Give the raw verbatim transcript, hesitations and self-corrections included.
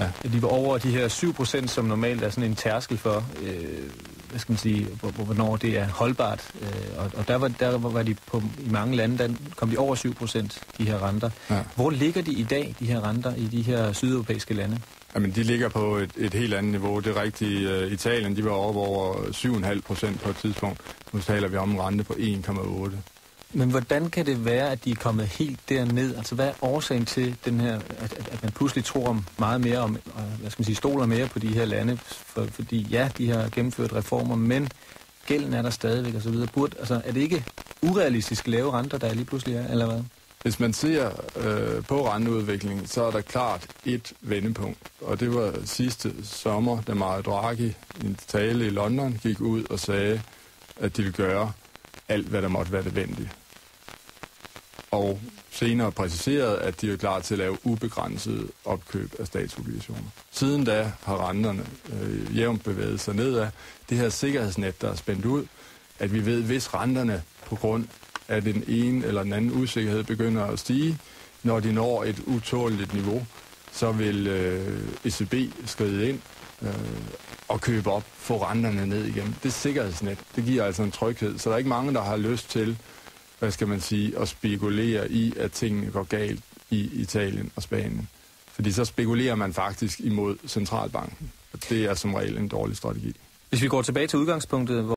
Ja. De var over de her syv procent, som normalt er sådan en tærskel for, øh, hvad skal man sige, hvornår det er holdbart. Øh, og og der, var, der var de på, i mange lande, der kom de over syv procent, de her renter. Ja. Hvor ligger de i dag, de her renter, i de her sydeuropæiske lande? Jamen, de ligger på et, et helt andet niveau. Det er rigtigt. Uh, Italien, de var oppe over syv komma fem procent på et tidspunkt. Nu taler vi om en rente på en komma otte. Men hvordan kan det være, at de er kommet helt derned? Altså, hvad er årsagen til den her, at, at, at man pludselig tror meget mere om, hvad skal man sige, stoler mere på de her lande? For, fordi ja, de har gennemført reformer, men gælden er der stadigvæk og så videre. Burde, altså, er det ikke urealistisk lave renter, der lige pludselig er, eller hvad? Hvis man ser øh, på renteudviklingen, så er der klart et vendepunkt. Og det var sidste sommer, da Mario Draghi i en tale i London gik ud og sagde, at de ville gøre alt, hvad der måtte være nødvendigt. Og senere præciserede, at de er klar til at lave ubegrænset opkøb af statsobligationer. Siden da har renterne øh, jævnt bevæget sig nedad. Det her sikkerhedsnet, der er spændt ud, at vi ved, hvis renterne på grund af den ene eller den anden usikkerhed begynder at stige, når de når et utåleligt niveau, så vil øh, E C B skride ind øh, og købe op, få renterne ned igen. Det sikkerhedsnet, det giver altså en tryghed, så der er ikke mange, der har lyst til, hvad skal man sige, at spekulere i, at tingene går galt i Italien og Spanien. Fordi så spekulerer man faktisk imod centralbanken. Det er som regel en dårlig strategi. Hvis vi går tilbage til udgangspunktet,